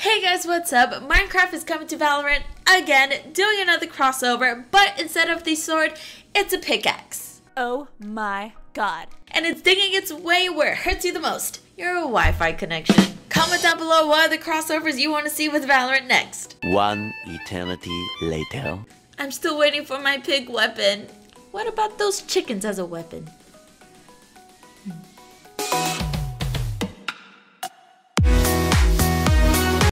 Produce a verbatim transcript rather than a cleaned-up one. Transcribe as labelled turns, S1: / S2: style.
S1: Hey guys, what's up? Minecraft is coming to Valorant again, doing another crossover, but instead of the sword, it's a pickaxe.
S2: Oh my god.
S1: And it's digging its way where it hurts you the most, your Wi-Fi connection. Comment down below what other crossovers you want to see with Valorant next.
S3: One eternity later.
S1: I'm still waiting for my pig weapon. What about those chickens as a weapon? Hmm.